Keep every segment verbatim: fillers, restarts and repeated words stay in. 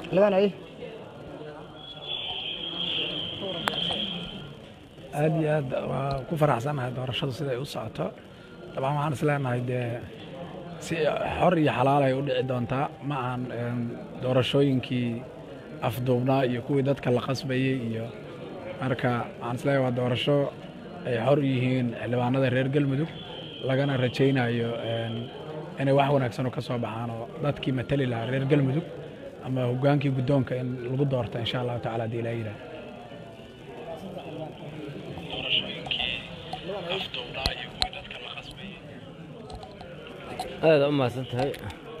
لبان أي aad iyo aad waa ku faraxsanahay doorashadu sida ay u socoto dabcan waxaan isleenahay dee si xor iyo xalaal ay u dhici doontaa ma ahan doorashooyinkii afduubnaa iyo kuwii dadka la qasbayey iyo marka waxaan isleeyahay waa doorasho ay xor yihiin xildhibaanada reer galmudug lagana rajaynayo inay wax wanaagsan oo ka soo baxaan oo dadkii matali lahaa reer galmudug ama hogaankii guddoonka in lagu doorto insha allahu tacaala haddii ilaa yidhaah aad u mahadsan tahay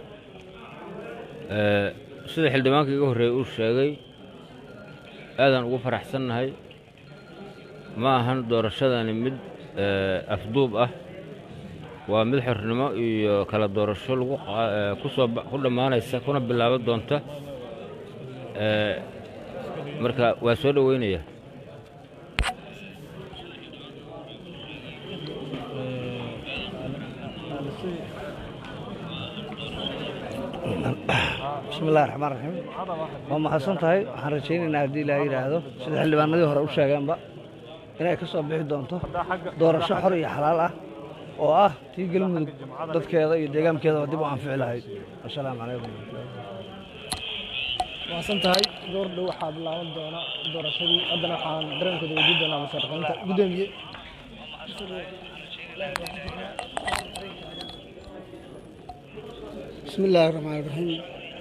sida xildhibaankii iga horreeyey uu sheegay aadaan ugu faraxsannahay ma ahan doorashadani mid afduub ah waa mid xornimo iyo kala doorasho lagu ku soo ku dhammaanaysa kuna bilaaban doonta marka waa soo dhaweynaya بسم الله الرحمن الرحيم وما حسنتهاي waxaan rajaynaynaa hadii la yiraahdo sida xildhibaanadii hore u sheegeenba inay ka soo bixi doonto doorasho xor iyo xalaal ah oo ah tii galmudug dadkeeda iyo deegaankeeda dib u anfici lahayd assalaamu calaykum وحسنتهاي door dhow waxa bilaaban doona doorashadii hadana waxaan dareenkooda wadi doonaa musharaxiinta gudoomiye بسم الله الرحمن الرحيم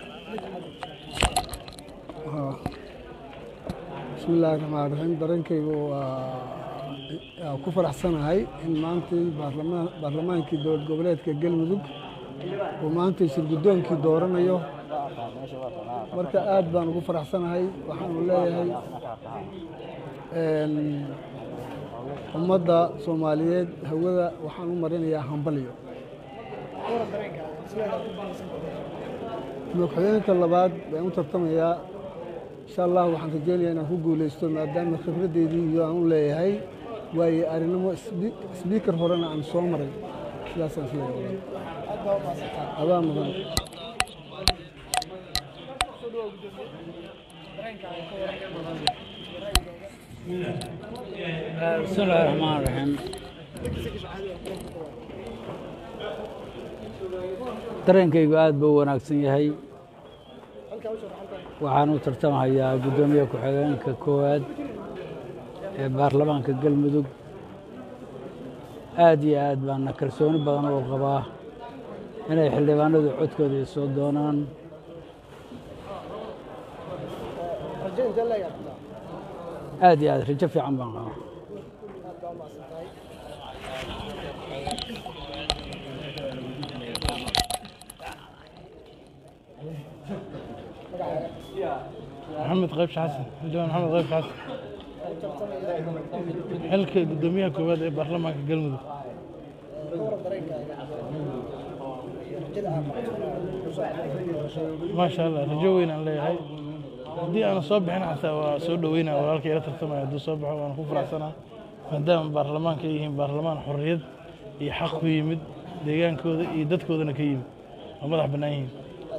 بسم الله الرحمن الرحيم dareenkaygu waa ku faraxsanahay in maantii baarlamaan baarlamaankii dowlad goboleedka galmudug uu maanta shir guddoonkii dooranayo marka aad baan ugu faraxsanahay waxaanu leeyahay ummadda Soomaaliyeed hawada waxaan u marinayaa hambalyo madaxweynaha labaad baan u tartamayaa insha Allah waxaan rajaynayaa inaan ku guuleysto maadaama khibradeedii iyo aan u leeyahay waayo arrinimo speaker horena aan soo maray sidaas aan filayaa adaa mudan بسم الله الرحمن الرحيم dareenkaygu aad buu wanaagsan yahay waxaan u tartamayaa gudoomiye ku-xigeenka koowaad ee baarlamaanka galmudug aad iyo aad baana kalsooni badan oo qabaa inay xildhibaanadu codkooda soo doonaan aad iyo aad rajo fiican baan qabaa محمد غيب حسن مدير محمد غيب حسن حلك قدوميها كواد برلمان قلمد ما شاء الله رجوينا الله هاي دي انا صبح هنا حتى سودوينا ولكن لا ترتمى دو صبح وانا كفر سنه مادام برلمان كيهين برلمان حريه iyo xaq ku yimid deegaankooda iyo dadkoodana ka yimid oo madax banaan yihiin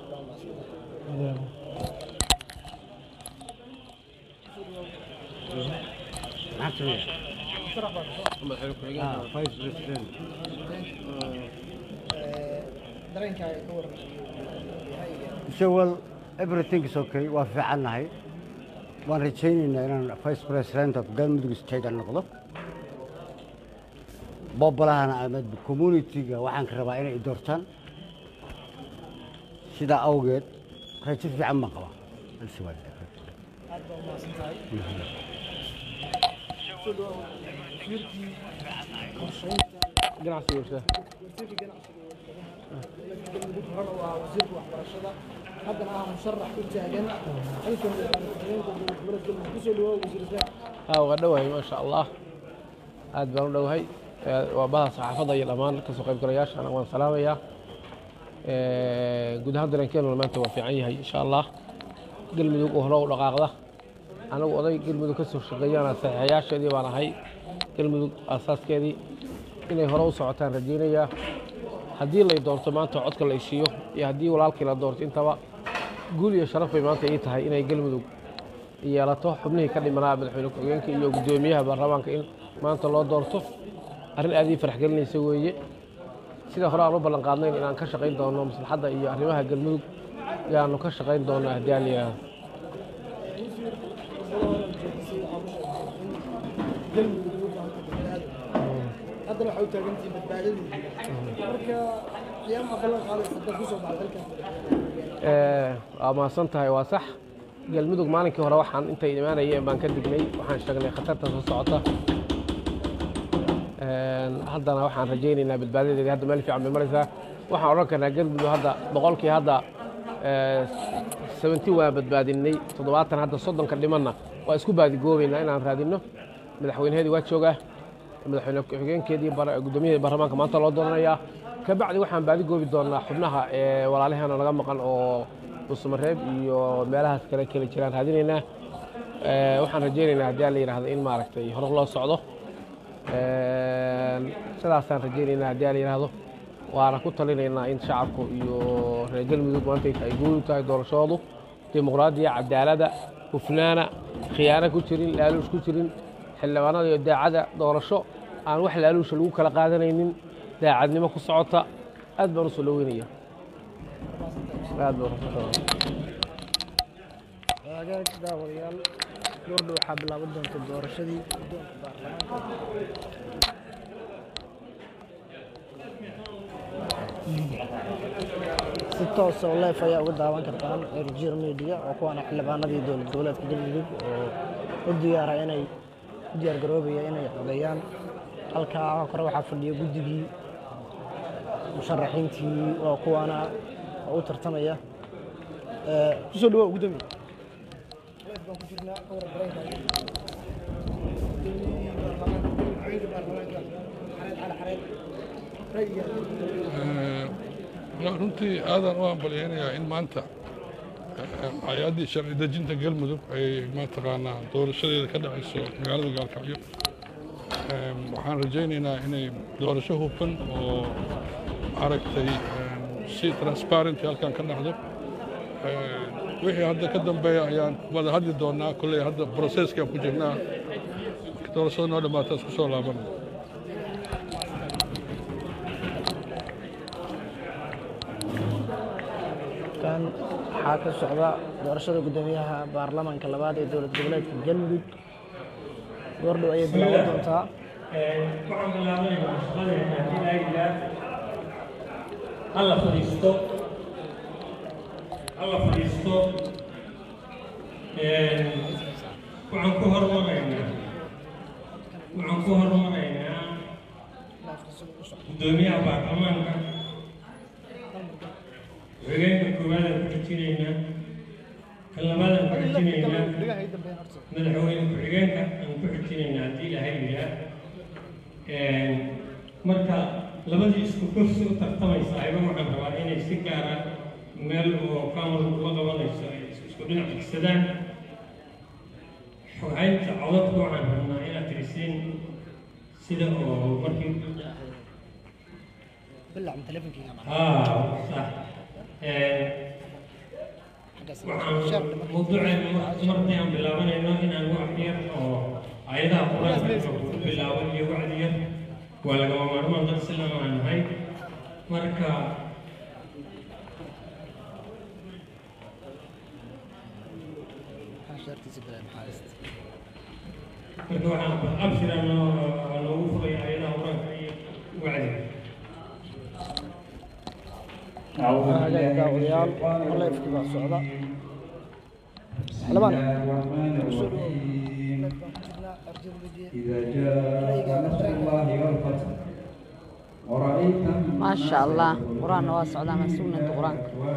So well, everything is okay. waa fiicannahay waan rajaynaynaa inaan vice president of galmudug state aan noqdo bobolahana ama community-ga waxaan ka rabaa inay doortaan sidaa awgeed rajo fiican baan qabaa ها ودوهي ما شاء الله aad baan u dhowahay waa baha saxaafadda iyo dhammaan ka soo qayb galayaasha ana waan salaamayaa guud ahaan dareenkeenu maanta waa fiican yahay insha Allah galmudug oo hore u dhaqaaqda anagu oday galmudug ka soo shaqeeyana saxiixayaasheedii baan ahay galmudug asaaskeedii inay hore u socotaan rajaynayaa haddii la doorto maanta codka la ishiyo iyo haddii walaalkii la doorto intaba guul iyo sharaf bay maanta ii tahay inay galmudug yeelato xubnihii ka dhimanaa madaxweyne ku-xigeenka iyo guddoomiyaha baarlamaanka in maanta loo doorto arrin aad ii farax gelinaysa weeye sida hore aan u ballan qaadnayn inaan ka shaqayn doono maslaxadda iyo arrimaha galmudug yaanu ka shaqayn doonaa haddii aan la yidhaahdo haddana waxay u taagantihiin badbaadadii marka qiyaamaha ballan qaadaysa hadda ku soo baxda halkan waa mahadsan tahay waa sax galmudug maalinkii hore waxaan intay imaanayeen baan ka dignay waxaan sheegnay khatarta soo socota haddana waxaan rajaynaynaa badbaadadeedii hadda meel fiican bay maraysaa waxaan odhan karnaa galmudug hadda boqolkii hadda seventy waan badbaadinay toddobaatan hadda soddonka dhimanna waa isku baadigoobaynaa inaan raadinno madaxweynaheedii waa joogaa madaxweyne ku-xigeenkeedii guddoomiyahii baarlamaanka maanta loo dooranayaa ka bacdi waxaan baadigoobi doonaa xubnaha walaalaheena naga maqan oo busmareeb iyo meelahaas kale kala jiraan raadinaynaa waxaan rajaynaynaa haddii aan la yidhaahdo in maaragtay hore loo socdo sidaasaan rajaynaynaa haddii aan la yidhaahdo waana ku talinaynaa in shacabku iyo reer galmudug maanta ay guul u tahay doorashoodu dimuqraadiya cadaalada hufnaana khiyaano ku jirin laaluush ku jirin xildhibaanada iyo daacada doorasho aan wax laaluusha lagu kala qaadanaynin daacadnimo ku socota aad baan u soo dhaweynaya aad baan hagaag daawadayaal gordho waxaa bilaaban doonta doorashadii guddoonka baarlamaanka si toos oo leef ayaa uga daawan kartaan erjir media oo kuwaana xildhibaanadii dowlad goboleedka galmudug oo u diyaara inay u diyaar garoobaya inay codeeyaan halkaa kore waxaa fadhiya guddigii musharaxiintii oo kuwaana oo u tartamaya kusoo dhawow gudoomiye baan ku jirnaa awra dareenka runtii aadan u hambalyaynayaa in maanta hay-addii sharci dejinta galmudug ay mataqaanaa doorashadeeda ka dhacayso magaalada gaalkacyo waxaan rajaynaynaa inay doorasho hufan oo aragtay si transparent halkan ka dhacdo wixii hadda ka dambeeya ayaan wada hadli doonaa kolley hadda processkaan ku jirnaa doorashada noo dhammaata isku soo laabana kan waxaa ka socda doorashada guddoomiyaha baarlamaanka labaad ee dowlad goboleedka galmudug goordhow ayay bilaaban doontaa waxaan bilaabanaynaa shaqadeena haddii laa yidhaah alla fadhiisto alla fadhiisto waxaan ku hormaraynaa waxaan ku hormaraynaa guddoomiyaha baarlamaanka xigeenka koowaadaan ku xijinaynaa kan labaadaan ku xijinaynaa madaxweyne ku-xigeenka aan ku xijinaynaa haddii ilaahay yidhaah marka labadii isku kursi u tartamaysa ayba waxaan rabaa inay si gaara meel oo kaamar ula qabanayso ay isku dhinac dhigsadaan xogaynta codadka waxaan rabnaa inaad tirisiin sida oo markii haa sax waxaan mawduuceena markii aan bilaabanayno inaan wax yar oo ayadaha qur-aanka ku bilaabo iyo wacdi yar waa lagama maarmaan dad silaan aan nahay marka marka waxaan abshira noogu furay ayadaha qur-aanka iyo wacdiga hagaag daawadayaal leefkii baa socda xildhibaan ما شاء الله قرآن واسع ما سنة القرآن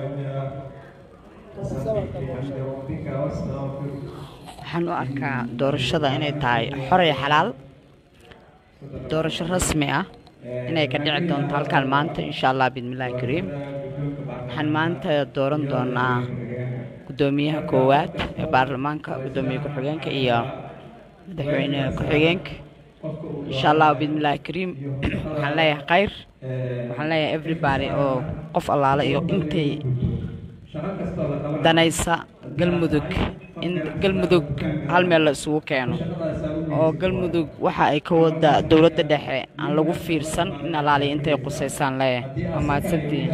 waxaan u arkaa doorashada inay tahay xor iyo xalaal doorasho rasmi ah inay ka dhici doonto halkaan maanta insha allah bismillaahi kariim waxaan maanta dooran doonaa guddoomiyaha koowaad ee baarlamaanka guddoomiye ku-xigeenka iyo madaxweyne ku-xigeenka insha allah bismillaahi kariim waxaan leeyahay khayr waxaan leeyahay everybody oo qof allaale iyo intay danaysa galmudug in galmudug hal meel la isugu keeno oo galmudug waxa ay ka wada dowladda dhexe aan lagu fiirsan in alaali intay qusaysaan leeyahay waa mahadsantihiin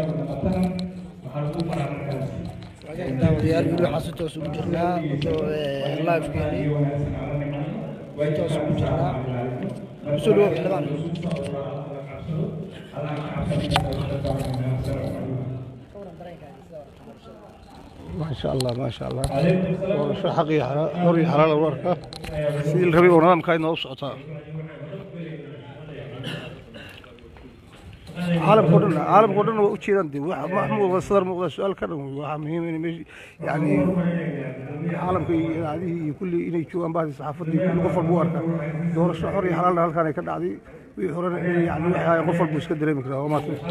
daawadayaal weli waxaan si toos ugu jirnaa live-keeni si toos ugu jirnaa kusoo dhawow xildhibaan ما شاء الله ما شاء الله ورشة حقي حري حلال الورقة سيد الربيع ونظام كاين وصعتها عالم كلنا عالم كلنا وشي عندي محمود صدر مو سؤال كان مهم يعني عالم هذه كل إني شو أم بعض الصحافة دي كل قفل بورقة دور الشهر حري حلال هل كان يكون عادي ويحرن يعني هاي قفل بوس كدري مكره وما في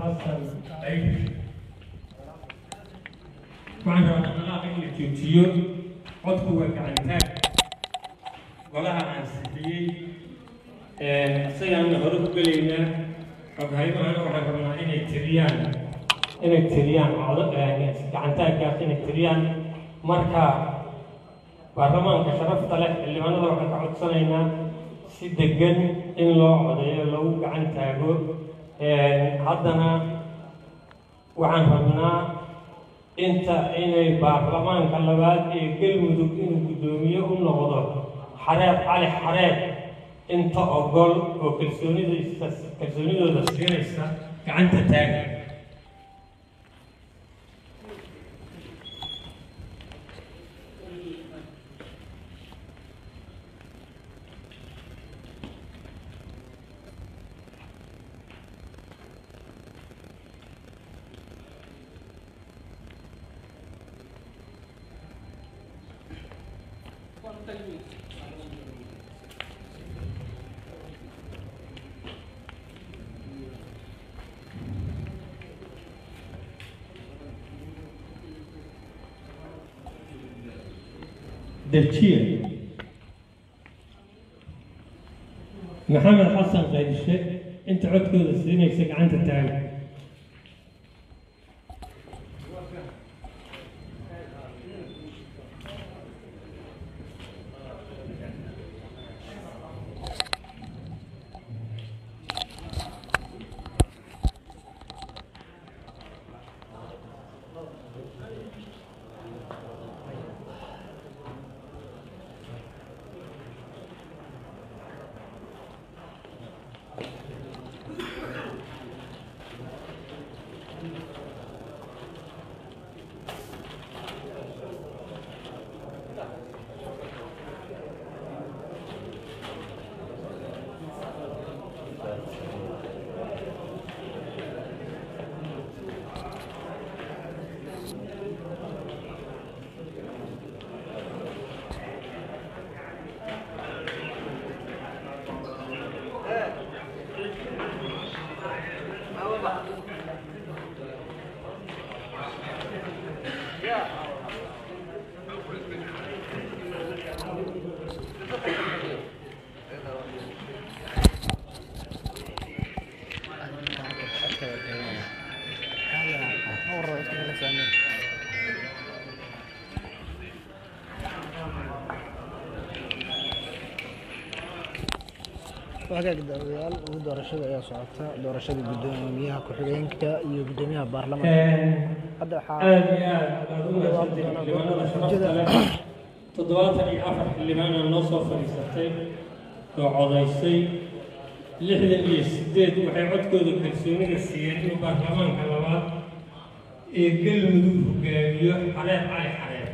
waxaan rabaa dhaqdhaqaaqa in la joojiyo codku waa gacantaag golaha aan sixiyey isagaan hore ku gelaynaa xoghaymahana waxaan rabnaa inay tiriyaan inay tiriyaan gacantaaggaas inay tiriyaan marka baarlamaanka sharafta leh xildhibaanada waxaan ka codsanaynaa si degan in loo codeeyo lagu gacan taago haddana waxaan rabnaa inta inay baarlamaanka labaad ee galmudug inuu guddoomiye u noqdo xareed cali xareed inta ogol oo kalsoonidaysa kalsoonidooda siinaysa gacanta taaga دلشية محمد حسن قيدشة انت عدكو السنين يكسك عنك التعليم وهاجا داويال ودورشada ayaa socota doorashada gudoomiyaha ku xigeenka iyo gudoomiyaha baarlamaanka hadda waxa aad iyo aad toddobaatan iyo afar xildhibaan noo soo fadhiisatay oo codaysay lixdan iyo sideed waxay codkooda kalsoonida siiyeen inuu baarlamaanka labaad ee galmudug hogaamiyo xareed cali xareed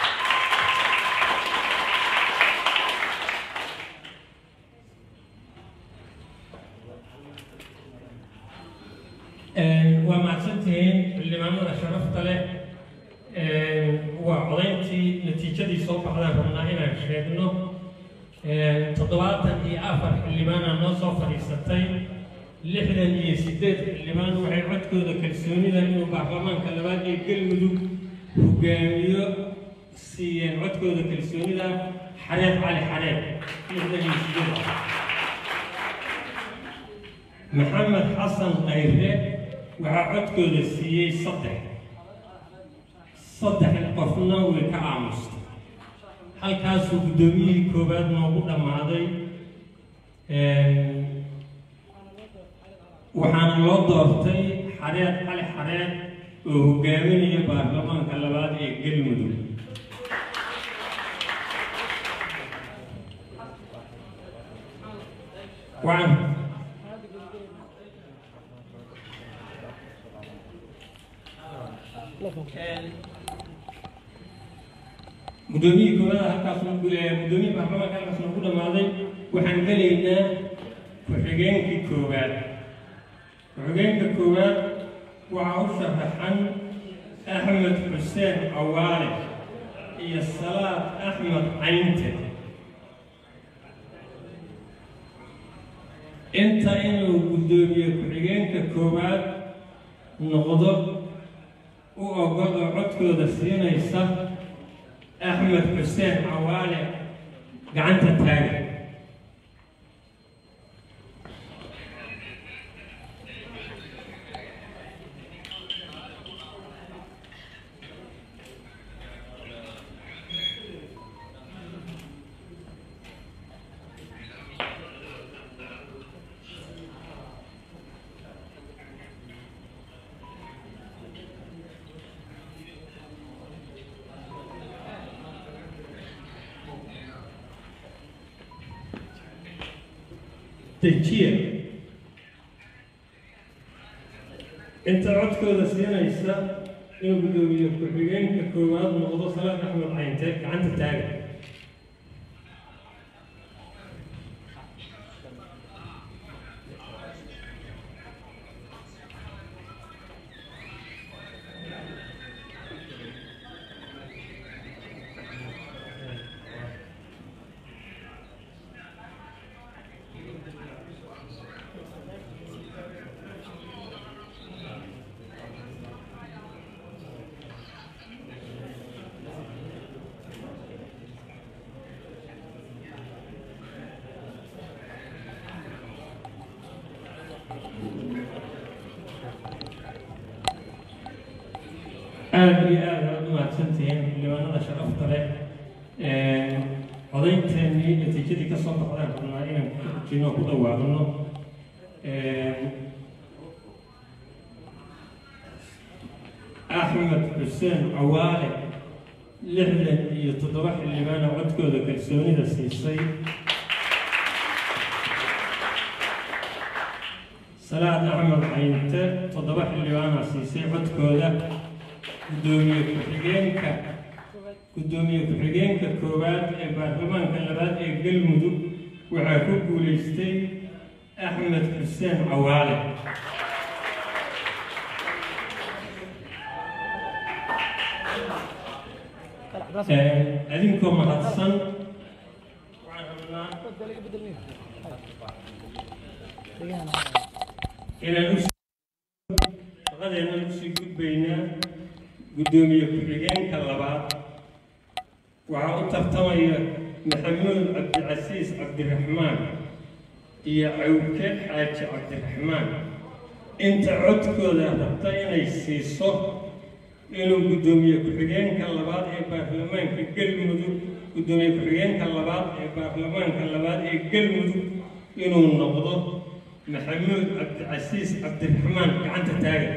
waa mahadsantihiin xildhibaanada sharafta leh waa codayntii natiijadii soo baxdaan rabnaa inaan sheegno toddobaatan iyo afar xildhibaana noo soo fadhiisatay lixdan iyo sideed xildhibaan waxay codkooda kalsoonida inuu baarlamaanka labaad ee galmudug hogaamiyo siiyeen codkooda kalsoonida xareed cali xareed lixdan iyo sideed maxamed xasan khayre waxaa codkooda siiyey saddex saddex qofna way ka aamusta halkaasuu guddoomiyihii koowaad noogu dhammaaday waxaana loo doortay xareed cali xareed oo hogaaminaya baarlamaanka labaad ee galmudug waxaan guddoomiyihii koowaad halkaas guddoomiyihii baarlamaanka halkaas noogu dhammaaday waxaan gelaynaa ku-xigeenkii koowaad ku-xigeenka koowaad waxaa u sharaxan axmed xuseen cawaale iyo salaad axmed caynte inta inuu guddoomiye ku-xigeenka koowaad noqdo u ogol oo codkooda siinaysa axmed xuseen cawaale gacanta taaga dejiya inta codkooda siinaysa inuu guddoomiye ku-xigeenka koowaad noqdo salaad axmed caynte gacanta taaga aad iyo aad aad u mahadsantihiin xildhibaanada sharafta leh codaynteennii natiijadii ka soo baxdaan rabnaa inaan kujino ku dhawaaqno axmed xuseen cawaale lixdan iyo toddoba xildhibaana codkooda kalsoonida siisay salaad axmed caynte toddoba xildhibaana siisay codkooda gudoomiye ku-xigeenka gudoomiye ku-xigeenka koowaad ee baarlamaanka labaad ee galmudug waxaa ku guulaystay axmed xuseen cawaale adinkoo mahadsan inaan shaqadeena usii gudbaynaa gudoomiye ku-xigeenka labaad waxaa u tartamaya maxamuud cabdicasiis cabdiraxmaan iyo cawke xaaji cabdiraxmaan inta codkooda rabta inay siiso inuu gudoomiye ku-xigeenka labaad ee baarlamaanka galmudug gudoomiye ku-xigeenka labaad ee baarlamaanka labaad ee galmudug inuu noqdo maxamuud cabdicasiis cabdiraxmaan gacanta taaga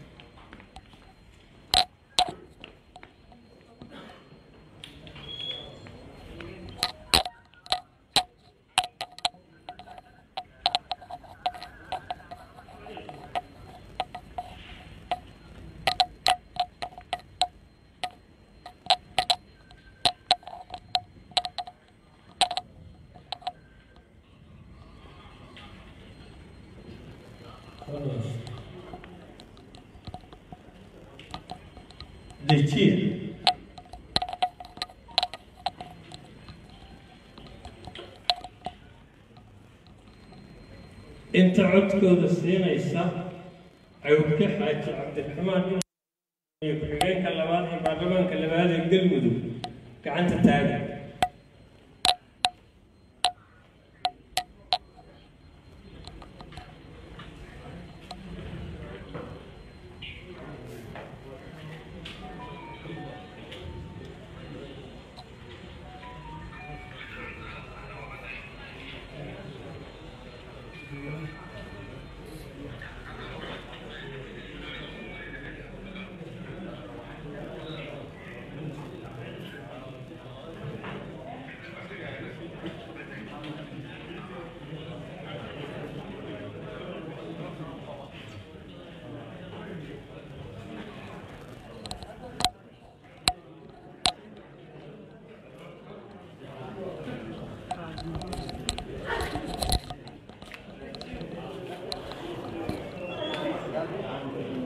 dejiya inta codkooda siinaysa cawke xaaji cabdiraxmaan ku-xigeenka labaad ee baarlamaanka labaad ee galmudug gacanta taaga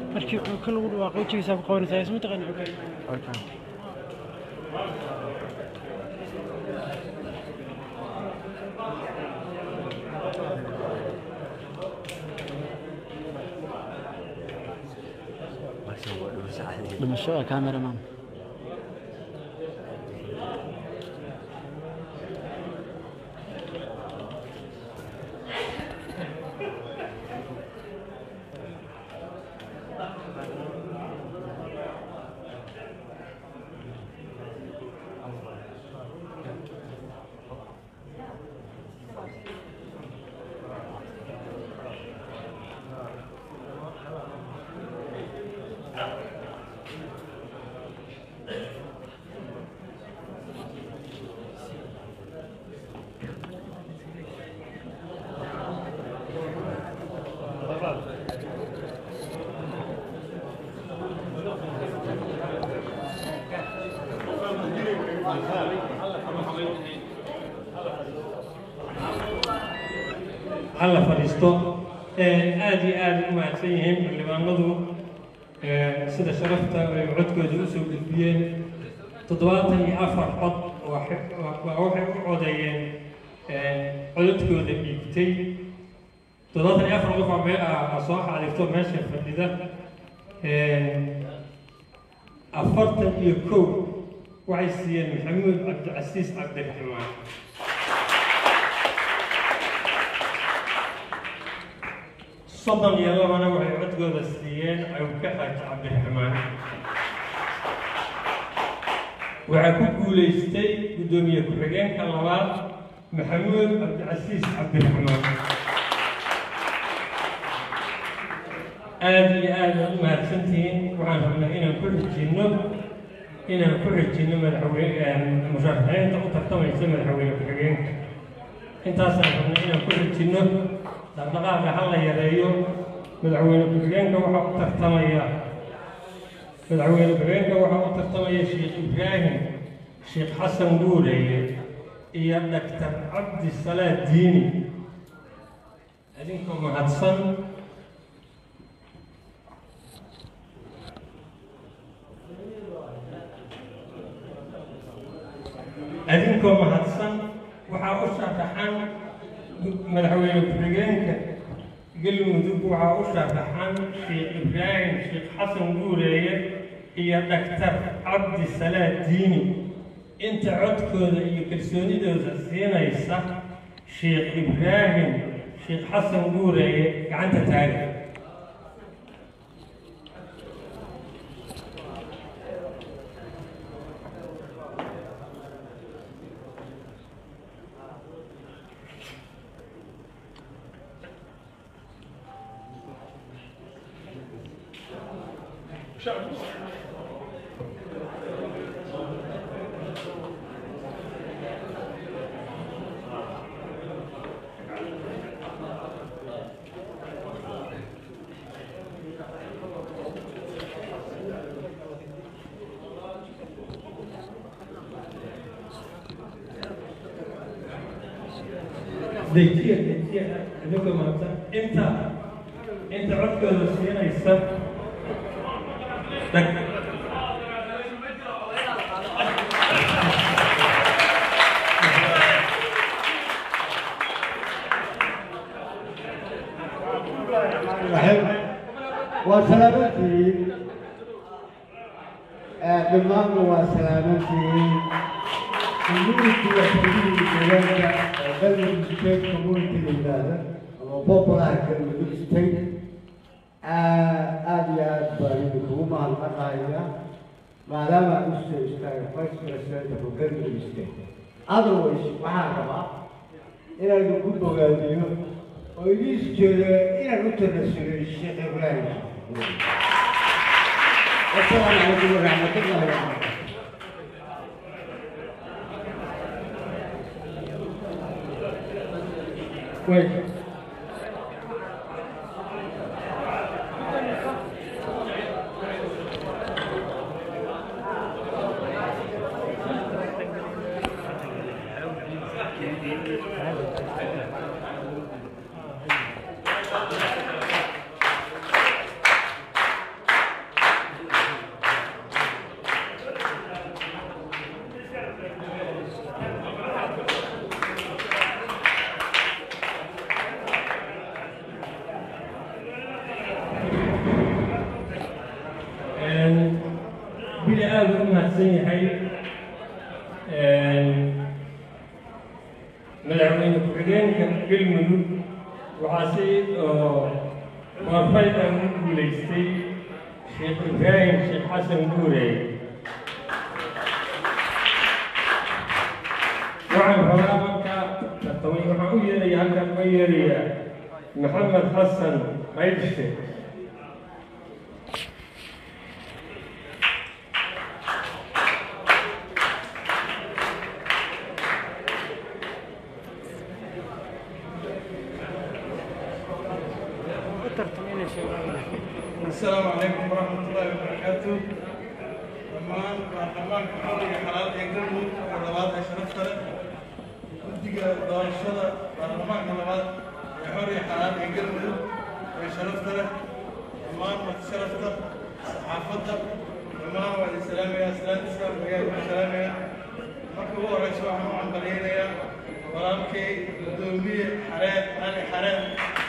markii kan lagu dhawaaqay jiisa ku qabanaysaa isma taqaan okay dhimasho cameraman alla fadhiisto aad iyo aad u mahadsan yihiin xildhibaanadu sida sharafta ay codkooda u soo gudbiyeen toddobaatan iyo afar cod waa waxay u codeeyeen codadkooda dhiibtay toddobaatan iyo afar qof aa soo xaadirto meesha fadhida afartan iyo kow waxay siiyeen maxamuud cabdicasiis cabdiraxmaan soddon iyo labana waxay codkooda siiyeen cawka xaaji cabdiraxmaan waxaa ku guulaystay guddoomiye ku-xigeenka labaad maxamuud cabdicasiis cabdiraxmaan aad iyo aad aad u mahadsantihiin waxaan rabnaa inaan ku xijinno inaan ku xijinno madaxweyne musharaxiinta u tartamaysa madaxweyne ku-xigeenka intaasaan rabnaa inaan ku xijinno dhaqdhaqaaqa ha la yareeyo madaxweyne ku-xigeenka waxaa u tartamaya madaxweyne ku-xigeenka waxaa u tartamaya sheekh ibraahim sheekh xasan guuleeye iyo dhaktar cabdi salaad diini idinkoo mahadsan idinkoo mahadsan waxaa u sharaxan madaxweyne ku-xigeenka galmudug waxaa u sharaxan sheekh ibraahim sheekh xasan guuleeye iyo dhaktar cabdi salaad diini inta codkooda iyo kalsoonidooda siinaysa sheekh ibraahim sheekh xasan guuleeye gacanta taaga dejiya dejiya idinkoo mahadsan inta inta codkooda siinaysa dhag waa salaamantihiin dhammaanna waa salaamantihiin community waa community deegaanka galmudug state community la yidhaahda ama populaha galmudug state aad iyo aad baan idinkugu mahadnaqaaya maadaama u soo istaagay vice president of galmudug state otherwise waxaan rabaa inaan idinku bogaadiyo oo idiis jeeda inaan u tanasuliyo sheekh ibraahim السلام عليكم ورحمة الله وبركاته. كويس. aad u mahadsan yahay madaxweyne ku-xigeenka galmudug waxaa si warfayda ugu guulaystay sheekh ibraahim sheekh xasan guure waxaan rabaa markaa tartamay waxaan u yeerayaa halkaan uga yeerayaa maxamed xasan qaybshe السلام عليكم ورحمة الله وبركاته. دمان برلمان كحولي حلال يقرمو ولواد أشرف ترى. وديك دار الشدة برلمان كلواد يحولي حلال يقرمو ويشرف ترى. دمان متشرف ترى صحافة دمان وعلى السلام يا سلام السلام يا سلام يا مركبو رئيس واحد عن بلينا ولكن دومي حرام على حرام.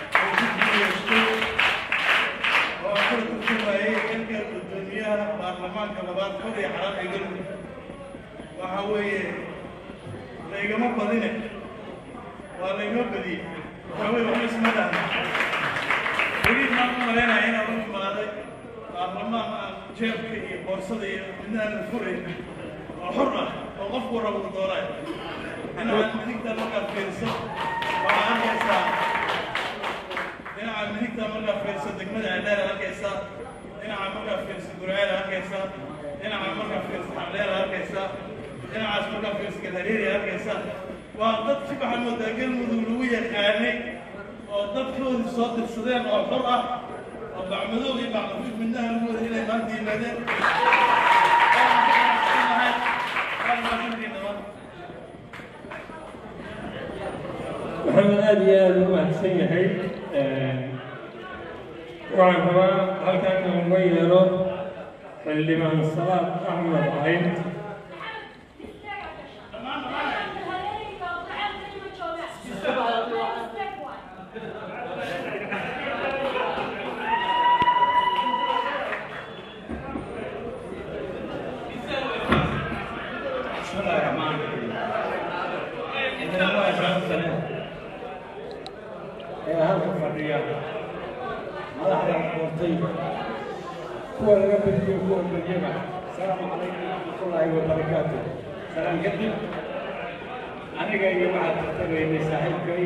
وأقول لكم هي كلمة الدنيا برلمان كلابات كوري حرام يقولون وحوي لا يجمع بدينه ولا يجمع بديه وحوي وحوي سمدا يريد ما كنا هنا نروح مالي برلمان جاب كي بورصة من الفرن حرة وقف ورا الدورات أنا عندي كده لقى فيرسة وعندي ساعة هنا عم نكتب مرة في صدق مدى عدالة هكذا هنا عم مرة في سجورية هكذا هنا عم مرة في حملة هكذا هنا عم مرة في سكرتيرية هكذا وضد شبه المدقل مدولوية خانة وضد كل صوت الصدام أو الحرة وبعملوا لي بعملوا منها المود إلى ما أنتي مدى محمد آدي آدي وحسين هاي waxaan rabaa halkaan ugu yeero xildhibaan salaad axmed ahayd مدحنا الكورتين هو اللي بدي هو المجمع. السلام عليكم ورحمة الله وبركاته. سلام قديم. أنا جاي بعد تبيني صاحبكي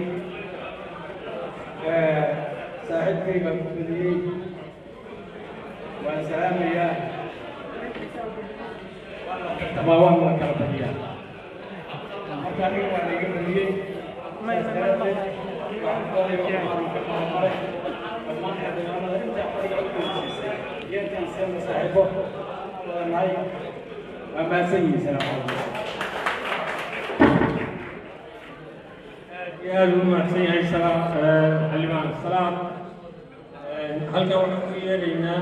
صاحبكي بقولي والسلام يا والله والله كربيا. أكاني وانا قبلي ما يستاهل. يا المحسن عليه السلام حلمان السلام هل كان وحكي لنا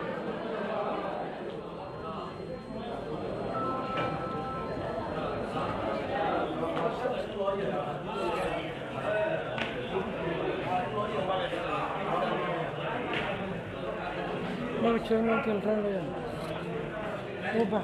ما بتشوفنا كل رأي وبح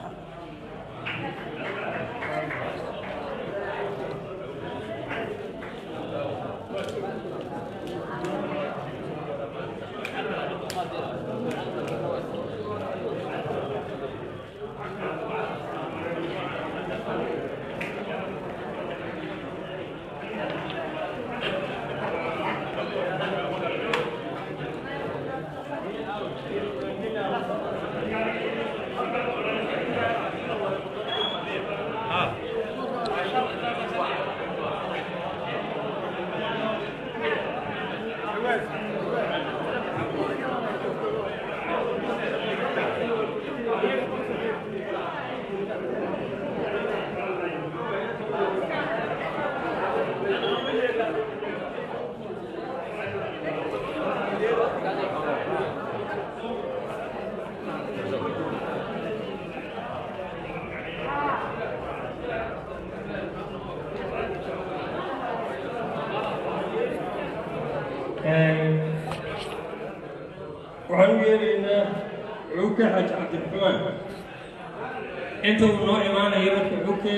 waxaan u yeeraynaa cuuka xaj cabdiraxmaan inta uu noo imaanayo marka xogke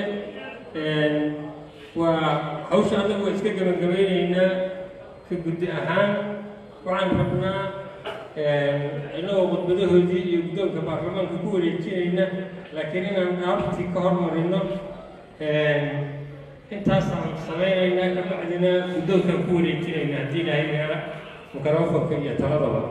waa hawsha anagu waa iska gabagabaynaynaa ka guddi ahaan waxaan rabnaa inagoo khudbadahoodii iyo guddoonka baarlamaanka ku wareejinayna laakiin inaan dhaaftii ka hormarino intaasaan samaynaynaa ka bacdina guddoonkaan ku wareejinayna haddii ilaahay meela mikrofonka iyo taladaba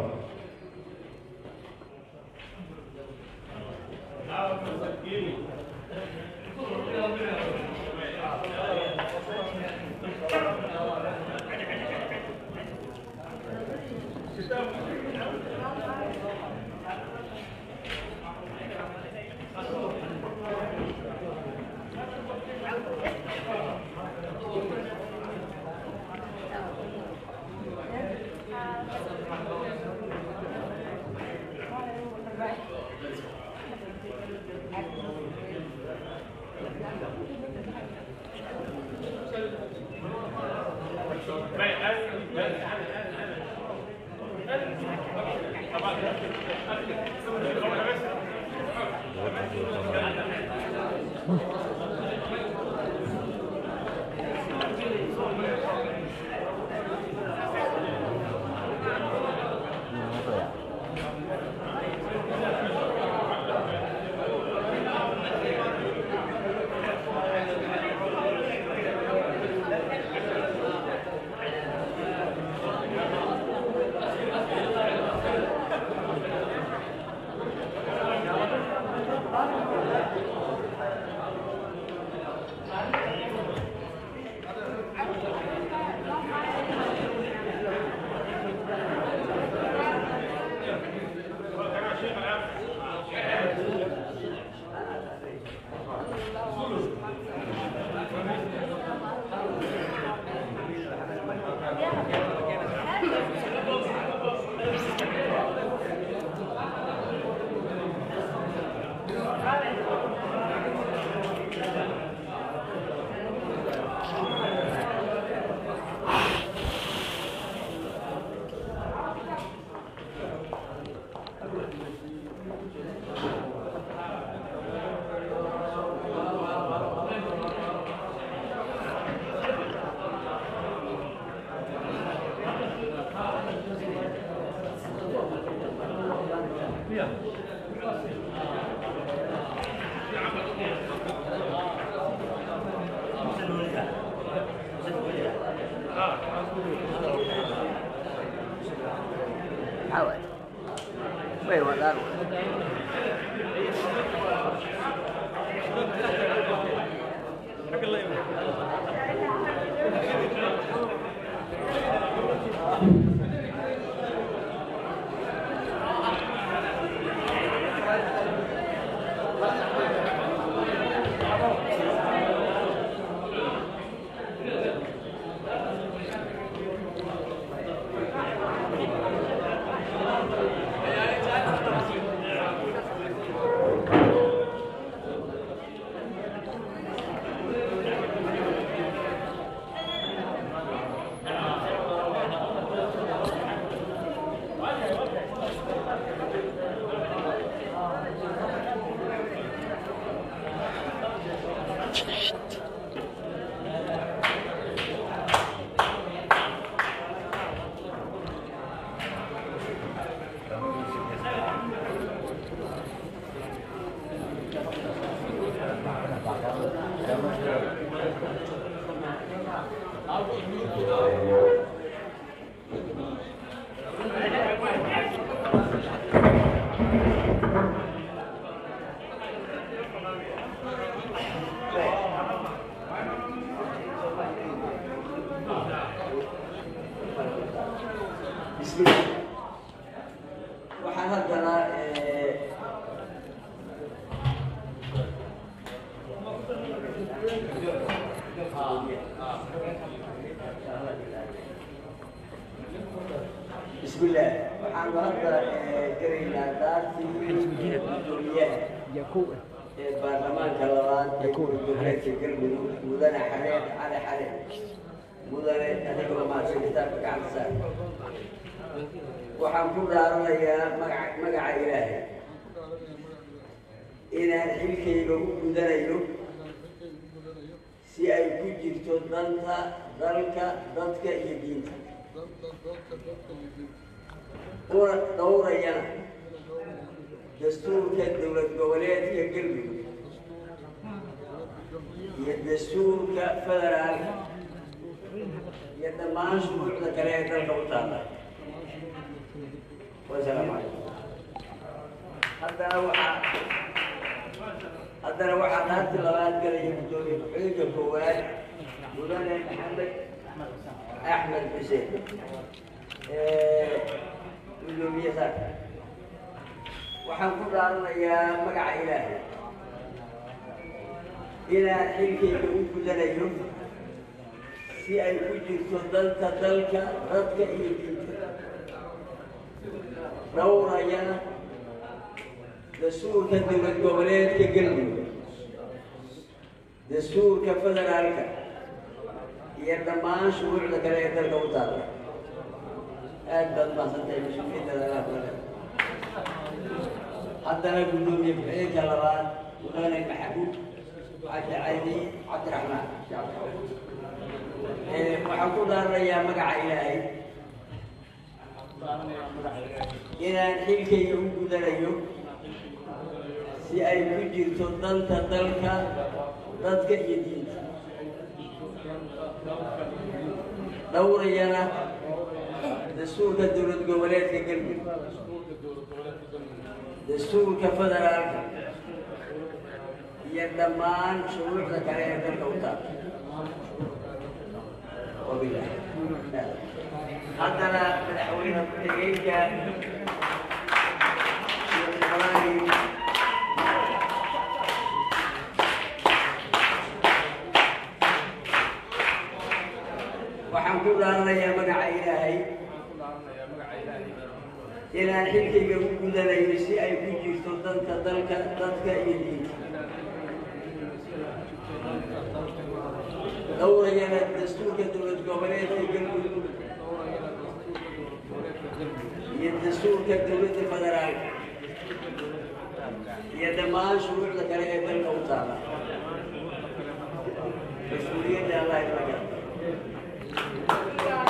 waxaan haddana بسم الله waxaan hadda garaynaa daartii gudoomiyaha yakuub ee baarlamaanka labaad ee gobolka galmudug mudane xareed cali xareed mudane adigoo maadsan kitaabka gacanta saar waxaan ku dhaaranayaa magaca magaca ilaahay inaan xilkayga u gudanayo si ay ku jirto danta dalka dadka iyo diinta una dhowrayana dastuurka dowlad goboleedka galmudug iyo dastuurka federaalka iyo dhammaan shuruucda kale ee dalka u taalla wasalaamu calaykum haddana waxaa haddana waxaa naagti labaad galaya gudoomiye ku-xigeenka koowaad mudane maxamed axmed xuseen gudoomiye saar waxaan ku dhaaranayaa magaca ilaahay inaan xilkayga u gudanayo si ay ku jirto danta dalka dadka iyo diinta dhowrayana dastuurka dowlad goboleedka galmudug dastuurka federaalka iyo dhammaan shuruucda kale ee dalka u taalla aad baad mahadsantahay mas-uuliyadda alaha kula haddana gudoomiye ku-xigeenka labaad mudane maxamuud xaaji cali cabdiraxmaan waxaan ku dhaaranayaa magaca ilaahay inaan xilkayga u gudanayo si ay ku jirto danta dalka dadka iyo diinta dhowrayana dastuurka dowlad goboleedka galmudug dastuurka federaalka iyo dhammaan shuruucda kale ee dalka u taalla wabilah haddana madaxweyne ku-xigeenka waxaan ku dhaaranayaa magaca ilaahay inaan xilkayga u gudanayo si ay ku jirto danta dalka dadka iyo diinta dhowrayana dastuurka dowlad goboleedka galmudug iyo dastuurka dowladda federaalka iyo dhammaan shuruucda kale ee dalka u taalla mas-uuliyadda allah ilaga